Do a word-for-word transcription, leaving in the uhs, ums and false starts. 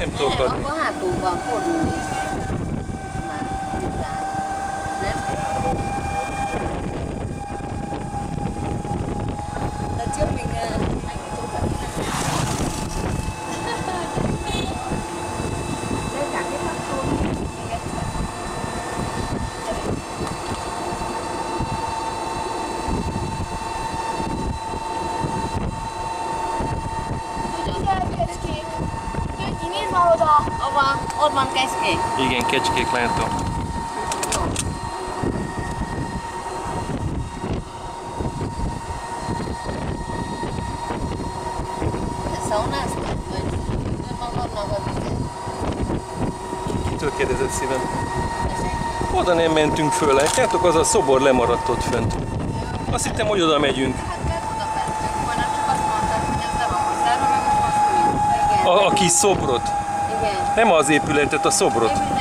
Nem tudok adni. Abban hátul van, fordulni. Már után. Nem? That's your finger. Ott van, ott van kecskék. Igen, kecskék látom. Szaunáztad? Vagy magadnak a vizet? Kitől kérdezett szívem? Oda nem mentünk föl, látjátok, az a szobor lemaradt ott fönt. Azt hittem, hogy oda megyünk. Hát mert oda mentünk volna, csak azt mondtad, hogy ez nem a konzerva, meg most most fújjuk. Igen. A, a kis szobrot. Igen. Nem az épületet, a szobrot.